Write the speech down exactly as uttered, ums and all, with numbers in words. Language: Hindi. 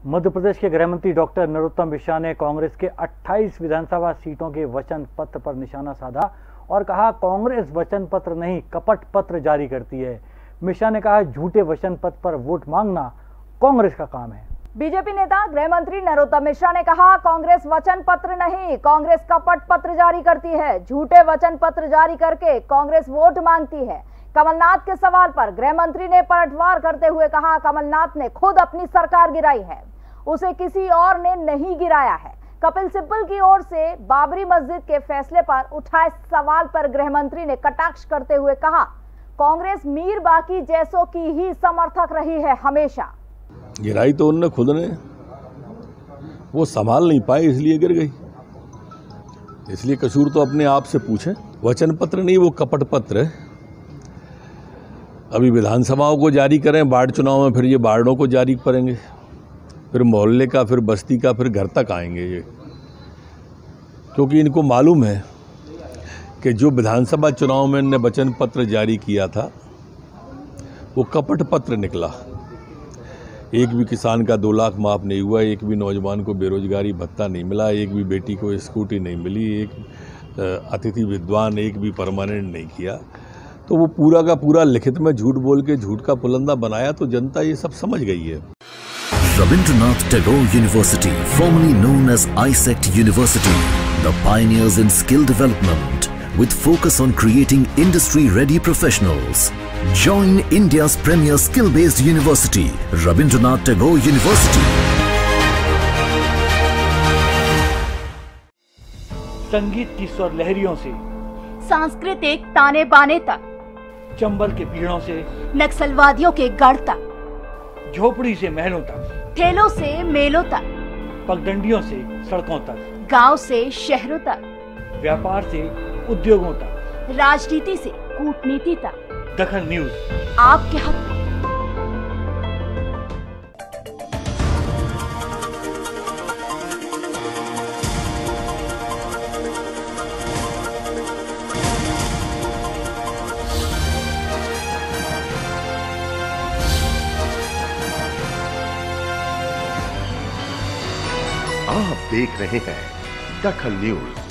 मध्य प्रदेश के गृह मंत्री डॉक्टर नरोत्तम मिश्रा ने कांग्रेस के अट्ठाईस विधानसभा सीटों के वचन पत्र पर निशाना साधा और कहा, कांग्रेस वचन पत्र नहीं कपट पत्र जारी करती है। मिश्रा ने कहा, झूठे वचन पत्र पर वोट मांगना कांग्रेस का काम है। बीजेपी नेता गृह मंत्री नरोत्तम मिश्रा ने कहा, कांग्रेस वचन पत्र नहीं कांग्रेस कपट पत्र जारी करती है। झूठे वचन पत्र जारी करके कांग्रेस वोट मांगती है। कमलनाथ के सवाल पर गृह मंत्री ने पलटवार करते हुए कहा, कमलनाथ ने खुद अपनी सरकार गिराई है, उसे किसी और ने नहीं गिराया है। कपिल सिब्बल की ओर से बाबरी मस्जिद के फैसले पर उठाए सवाल पर गृह मंत्री ने कटाक्ष करते हुए कहा, कांग्रेस मीर बाकी जैसों की ही समर्थक रही है हमेशा। गिराई तो उन्होंने खुद ने, वो संभाल नहीं पाए इसलिए गिर गई। इसलिए कसूर तो अपने आप से पूछें। वचन पत्र नहीं, वो कपट पत्र है। अभी विधानसभाओं को जारी करें, वार्ड चुनाव में फिर ये वार्डों को जारी करेंगे, फिर मोहल्ले का, फिर बस्ती का, फिर घर तक आएंगे ये। क्योंकि इनको मालूम है कि जो विधानसभा चुनाव में इन्होंने वचन पत्र जारी किया था वो कपट पत्र निकला। एक भी किसान का दो लाख माफ नहीं हुआ, एक भी नौजवान को बेरोजगारी भत्ता नहीं मिला, एक भी बेटी को स्कूटी नहीं मिली, एक अतिथि विद्वान एक भी परमानेंट नहीं किया। तो वो पूरा का पूरा लिखित में झूठ बोल के झूठ का पुलंदा बनाया, तो जनता ये सब समझ गई है। Rabindranath Tagore University, formerly known as I S E C T University, the pioneers in skill development with focus on creating industry-ready professionals. Join India's premier skill-based university, Rabindranath Tagore University. संगीत की स्वर लहरियों से सांस्कृतिक ताने बाने तक, चंबल के पीड़ों से नक्सलवादियों के गढ़ तक, झोपड़ी से महलों तक, ठेलों से मेलों तक, पगडंडियों से सड़कों तक, गांव से शहरों तक, व्यापार से उद्योगों तक, राजनीति से कूटनीति तक, दखन न्यूज आपके हक में। आप देख रहे हैं दखन न्यूज।